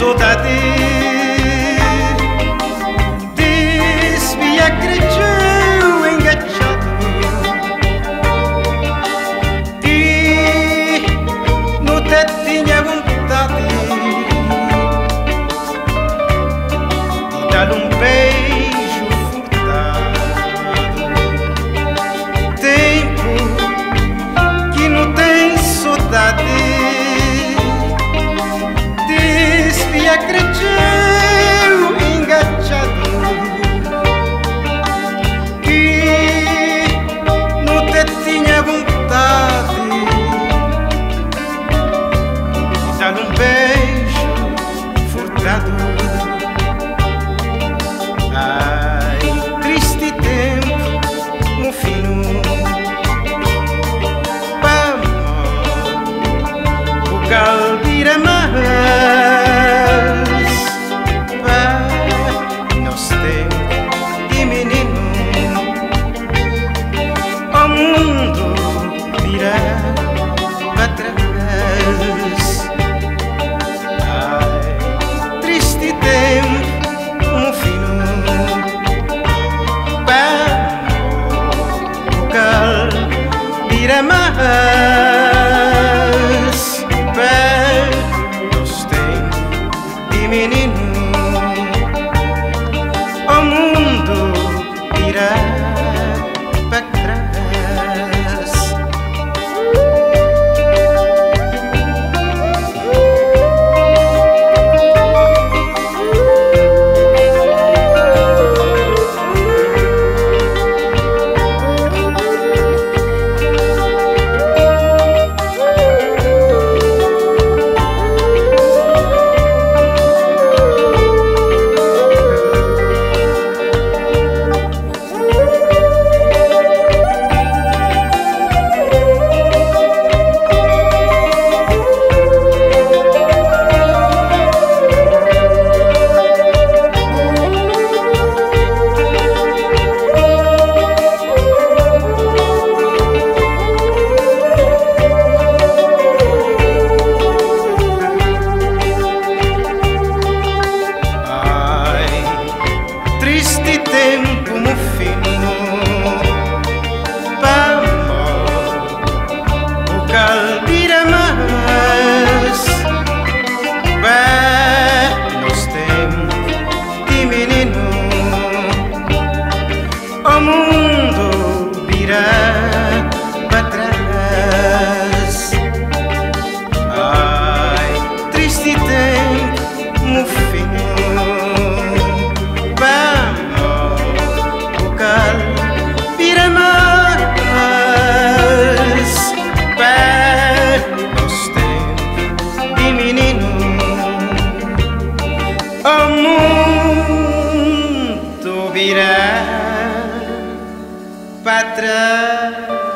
saudade desvia crecheu engateado e não te tinha vontade de dar um beijo furtado. Tempo que não tem saudade desvia crecheu engateado que não te tinha vontade de dar um beijo furtado. Ai, triste tempo no fino para o caldeira mais nós temos de menino o mundo virá para trás. Ai, triste tempo no fino para o caldeira mais nós temos de menino o mundo irá para trás. Triste tempo no fino vamos o caldeira mais nós temos de menino o mundo virá para trás. Ai, triste tempo no fino vira mais nós temos de menino o mundo virá para trás.